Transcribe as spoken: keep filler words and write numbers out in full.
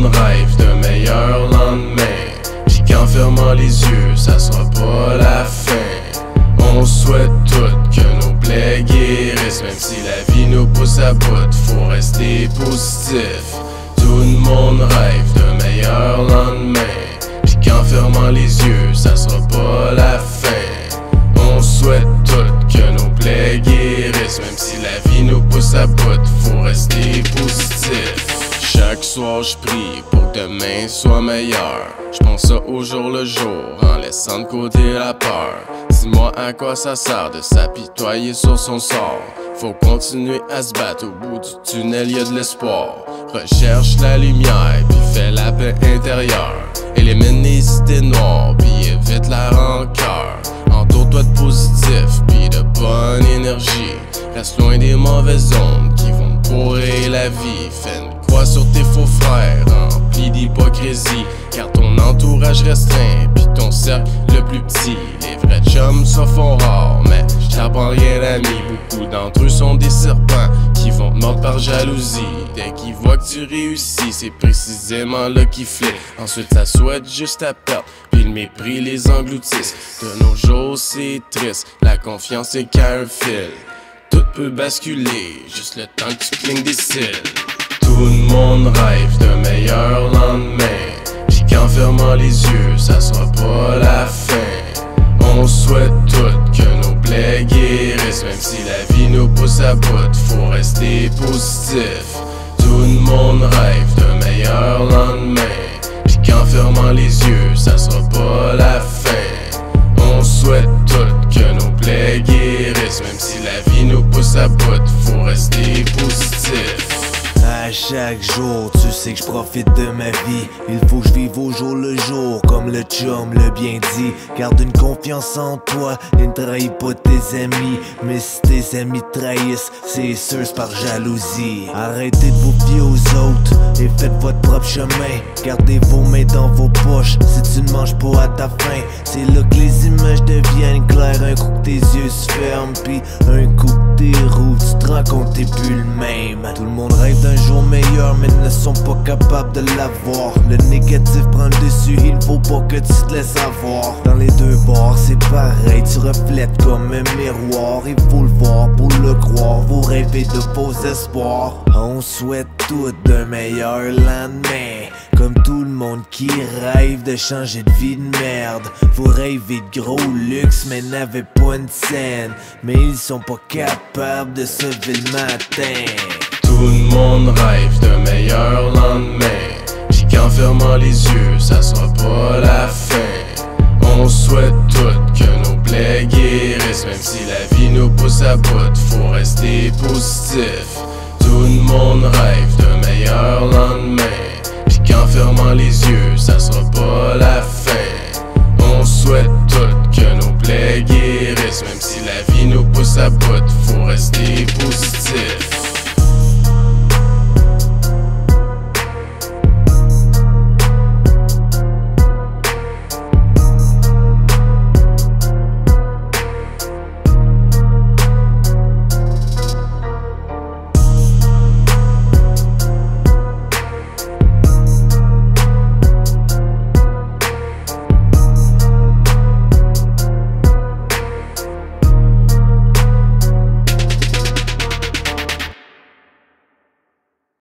monde rêve d'un meilleur lendemain. Pis qu'en fermant les yeux, ça sera pas la fin. On souhaite toutes que nos plaies guérissent. Même si la vie nous pousse à bout, faut rester positif. Tout le monde rêve d'un meilleur lendemain. Pis qu'en fermant les yeux, ça sera pas la fin. On souhaite toutes que nos plaies guérissent. Même si la vie nous pousse à bout, faut rester positif. Chaque soir je prie pour que demain soit meilleur. Je pense ça au jour le jour en laissant de côté la peur. Dis-moi à quoi ça sert de s'apitoyer sur son sort. Faut continuer à se battre, au bout du tunnel y'a de l'espoir. Recherche la lumière puis fais la paix intérieure. Élimine les idées noires puis évite la rancœur. Entoure-toi de positif puis de bonne énergie. Reste loin des mauvaises ondes qui vont te pourrir la vie. Fais une croix sur tes faux frères, remplis d'hypocrisie. Car ton entourage restreint pis ton cercle le plus petit. Les vrais chums se font rares, mais j't'apprends rien d'amis. Beaucoup d'entre eux sont des serpents qui vont te mordre par jalousie. Dès qu'ils voient que tu réussis, c'est précisément là qu'ils flippent. Ensuite ça souhaite juste ta perte, puis le mépris les engloutisse. De nos jours c'est triste, la confiance est qu'à un fil. Tout peut basculer, juste le temps que tu clignes des cils. Tout le monde rêve d'un meilleur lendemain. Pis qu'en fermant les yeux, ça sera pas la fin. On souhaite toutes que nos plaies guérissent. Même si la vie nous pousse à bout, faut rester positif. Tout le monde rêve d'un meilleur lendemain. Pis qu'en fermant les yeux, ça sera pas la fin. On souhaite toutes que nos plaies guérissent. Même si la vie nous pousse à bout, faut rester positif. À chaque jour, tu sais que je profite de ma vie. Il faut que je vive au jour le jour, comme le chum l'a bien dit. Garde une confiance en toi et ne trahis pas tes amis. Mais si tes amis te trahissent, c'est sûr c'est par jalousie. Arrêtez de vous fier aux autres et faites votre propre chemin. Gardez vos mains dans vos poches si tu ne manges pas à ta faim. C'est là que les images deviennent claires. Un coup que tes yeux se ferment, puis un coup que t'es roux, tu te rends compte t'es plus le même. Tout le monde rêve d'un jour meilleur, mais ne sont pas capables de l'avoir. Le négatif prend le dessus, il faut pas que tu te laisses avoir. Dans les deux bords, c'est pareil, tu reflètes comme un miroir. Il faut le voir pour le croire, vous rêvez de faux espoirs. On souhaite tout d'un meilleur lendemain, comme tout le monde qui rêve de changer de vie de merde. Faut rêver de gros luxe, mais n'avait pas une scène. Mais ils sont pas capables de se lever le matin. Tout le monde rêve d'un meilleur lendemain. Pis qu'en fermant les yeux, ça sera pas la fin. On souhaite toutes que nos plaies guérissent. Même si la vie nous pousse à bout, faut rester positif. Tout le monde rêve d'un meilleur lendemain.